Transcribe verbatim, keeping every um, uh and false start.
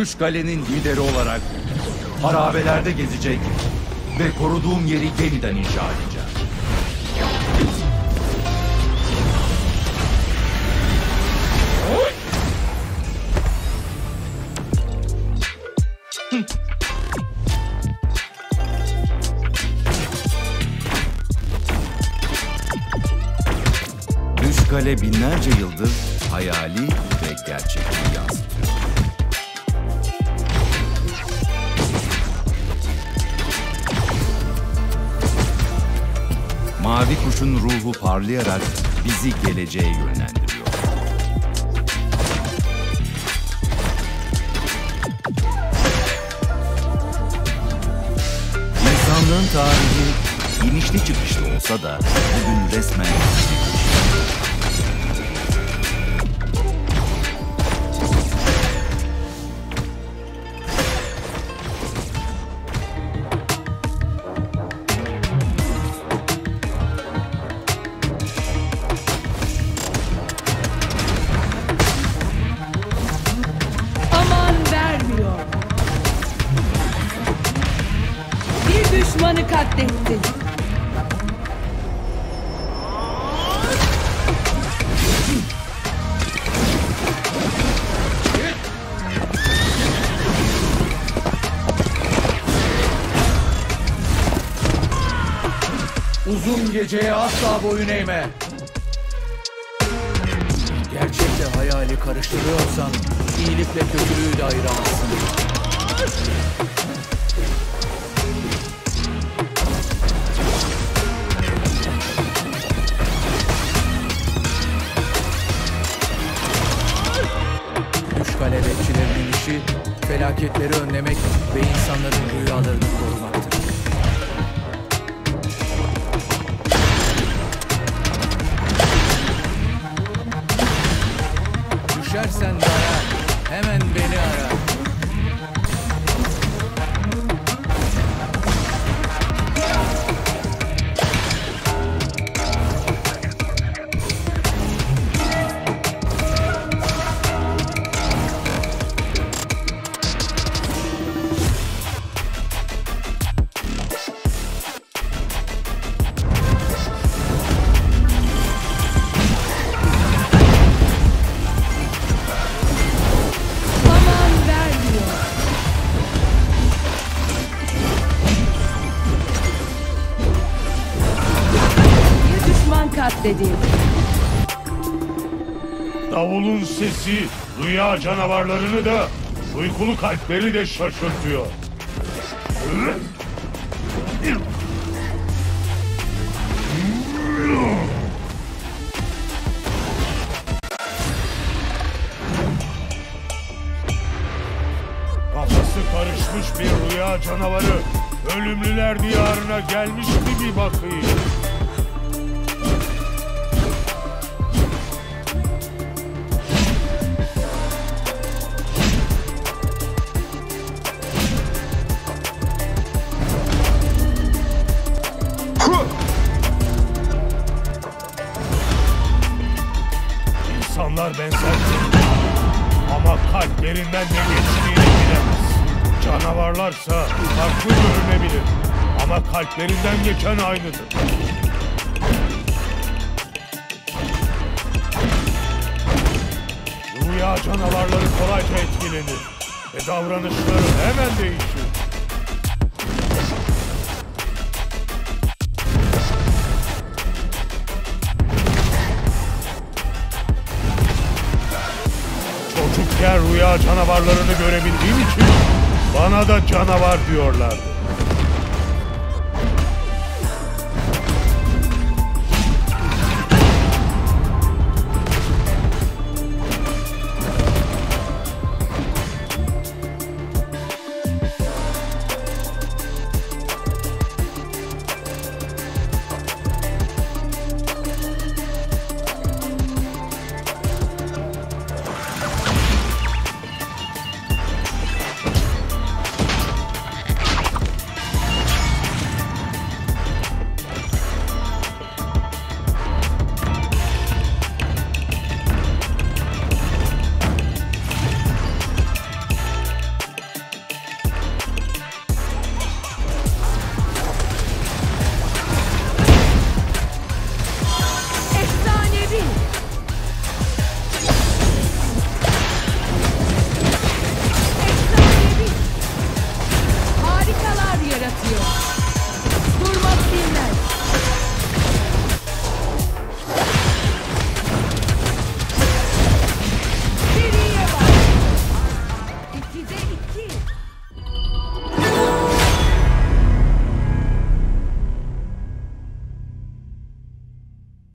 Düş Kale'nin lideri olarak harabelerde gezecek ve koruduğum yeri yeniden inşa edeceğim. Düş Kale binlerce yıldır hayali ve gerçekliği yansıtıyor. Mavi kuşun ruhu parlayarak bizi geleceğe yönlendiriyor. İnsanlığın tarihi inişli çıkışlı olsa da bugün resmen düşmanı katlettin. Uzun geceye asla boyun eğme. Gerçekle hayali karıştırıyorsan iyilikle kötülüğü de ayıramazsın. Kale bekçilerinin işi felaketleri önlemek ve insanların rüyalarını korumaktır. Düşersen daya, hemen beni ara. Katledildi. Davulun sesi rüya canavarlarını da uykulu kalpleri de şaşırtıyor. Kafası karışmış bir rüya canavarı ölümlüler diyarına gelmiş gibi bakıyor. İnsanlar benzer ama kalplerinden ne geçtiğini bilemez. Canavarlarsa farklı görünebilir ama kalplerinden geçen aynıdır. Rüya canavarları kolayca etkilenir ve davranışları hemen değişir. Çocukken rüya canavarlarını görebildiğim için bana da canavar diyorlardı. artıyor.